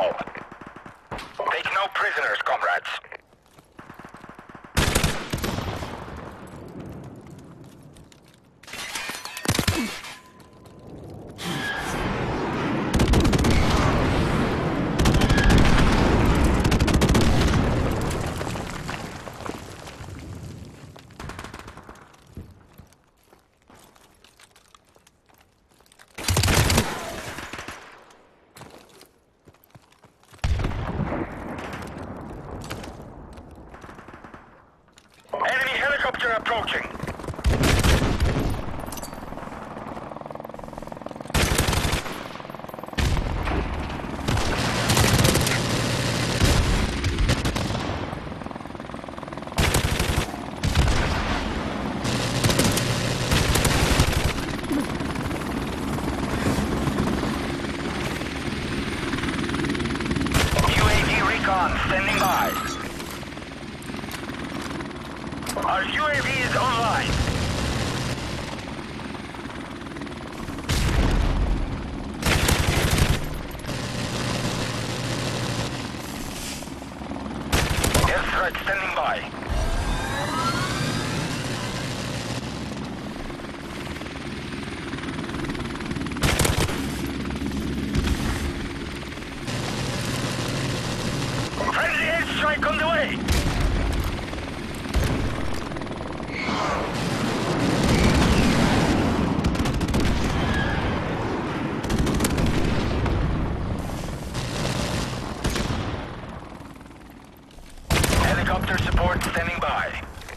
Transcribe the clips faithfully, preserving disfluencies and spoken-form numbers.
now. Take no prisoners, comrades. Enemy helicopter approaching. U A V recon standing by. Our U A V is online. Air threat standing by. Friendly airstrike on the way. Helicopter support standing by.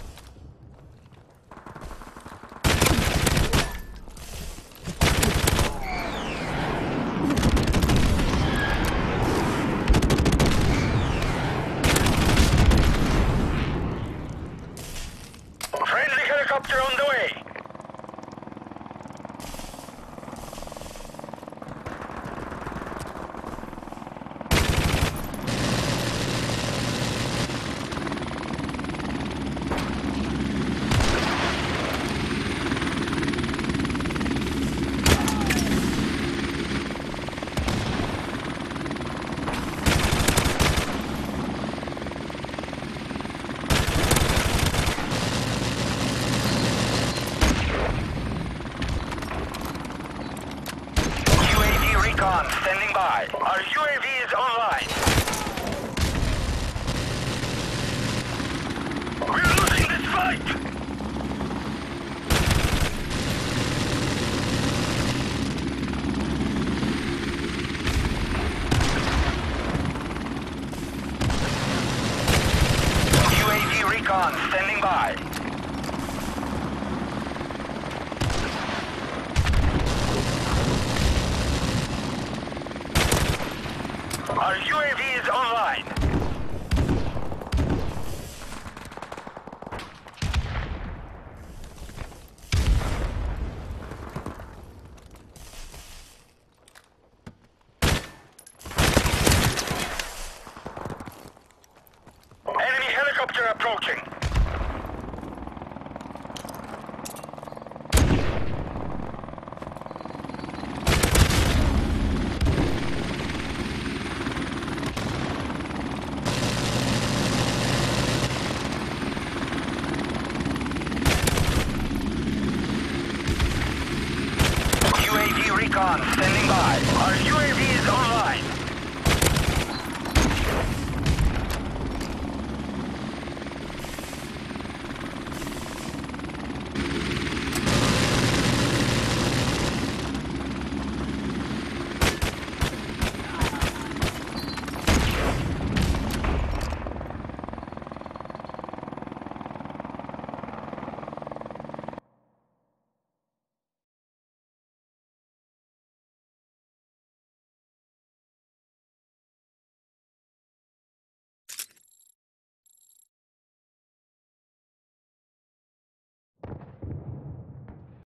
Friendly helicopter on the way. Recon standing by. Our U A V is online. We're losing this fight! U A V recon standing by. Our U A V is online.